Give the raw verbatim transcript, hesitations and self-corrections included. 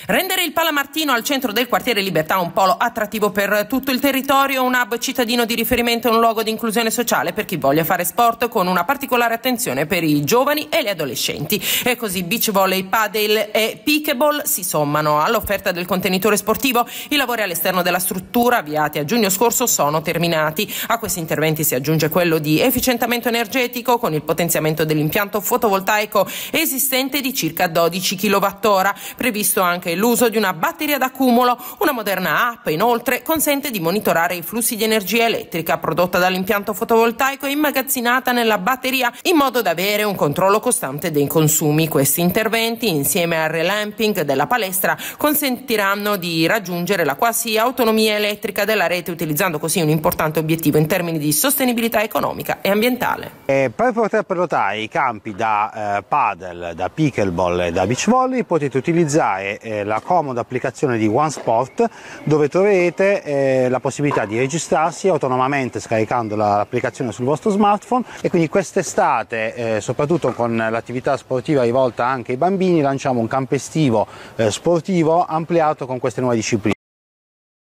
Rendere il Palamartino al centro del quartiere Libertà un polo attrattivo per tutto il territorio, un hub cittadino di riferimento e un luogo di inclusione sociale per chi voglia fare sport, con una particolare attenzione per i giovani e gli adolescenti. E così beach volley, padel e pickleball si sommano all'offerta del contenitore sportivo. I lavori all'esterno della struttura, avviati a giugno scorso, sono terminati. A questi interventi si aggiunge quello di efficientamento energetico, con il potenziamento dell'impianto fotovoltaico esistente di circa dodici chilowattora. Previsto anche l'uso di una batteria d'accumulo. Una moderna app inoltre consente di monitorare i flussi di energia elettrica prodotta dall'impianto fotovoltaico e immagazzinata nella batteria, in modo da avere un controllo costante dei consumi. Questi interventi, insieme al relamping della palestra, consentiranno di raggiungere la quasi autonomia elettrica della rete, utilizzando così un importante obiettivo in termini di sostenibilità economica e ambientale. E per poter prenotare i campi da eh, padel, da pickleball e da beach volley potete utilizzare eh, la comoda applicazione di OneSport, dove troverete eh, la possibilità di registrarsi autonomamente scaricando l'applicazione sul vostro smartphone, e quindi quest'estate, eh, soprattutto con l'attività sportiva rivolta anche ai bambini, lanciamo un campo estivo eh, sportivo ampliato con queste nuove discipline.